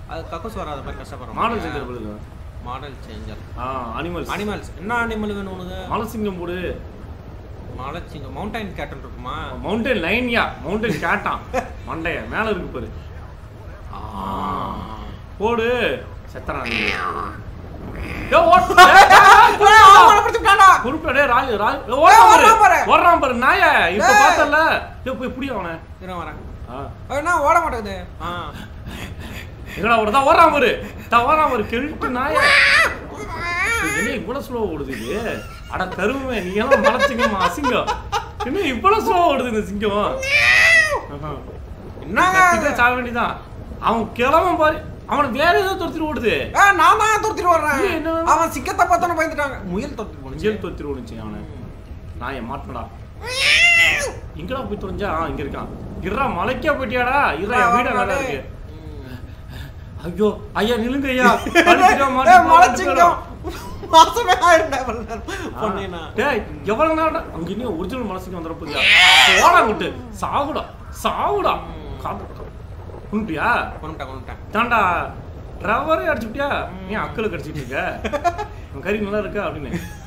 அது கக்கூஸ் வராத மாதிரி கஷ்டப்படுறோம். மாடல் சேஞ்சர் போடுங்க. Model changer. அனிமல்ஸ் என்ன அனிமல் வேணும் உனக்கு? மலசிங்கம் போடு. மலச்சிங்கம் மவுண்டைன் கேட்டன் இருக்குமா? மவுண்டன் லைன்யா மவுண்டன் கேட்டான் மண்டைய மேல இருக்கு பாரு. போடு செத்தறான் நீ. ஓடுறான் பாரு நாய. இப்ப பார்த்தல இப்படி அவனை வரேன். ஓட மாட்டேங்குது. எங்கடா ஓடுதா? ஓடுறான் பாரு கெழுட்டு நாய. என்ன இவ்வளவு ஸ்லோ ஓடுது இது? அட கருமை நீ எல்லாம் மலைச்சிங்கம்மா அசிங்கம். என்ன இவ்வளவு ஸ்லோ ஓடுது இந்த சிங்கம்? என்ன சாக வேண்டியதான். அவன் கிளம்ப பாரு. அவனுக்கு வேற ஏதோ துரத்திட்டு ஓடுது. நான் தான் துரத்திட்டு ஓடுறேன். அவன் சிங்கத்தை பார்த்தானே பயந்துட்டாங்க. முயல் துரத்திட்டு ஓடுச்சு அவனை. நான் ஏன் மாட்டடா. எங்கடா போய் தொலைஞ்சா? இங்க இருக்கான். இருடா மலைக்கா போயிட்டியாடா? இருடா வீட நல்லா இருக்கு. ஐயோ ஐயா நிலுங்க ஐயா. மலைச்சிங்கம் மாசமே ஆயிடுடா. டேய் எவ்வளவு நேரம்டா? அங்க இன்னும் ஒரிஜினல் மலைச்சிங்கம் வந்துற போறியா? ஓடா விட்டு சாவுடா. கொண்டுட்டியா? கொண்டுட்டேன். தாண்டா ரவரே அடிச்சுட்டியா? நீ அக்கலுக்கு அடிச்சிட்டு இருக்க. கறி நல்லா இருக்கா அப்படின்னு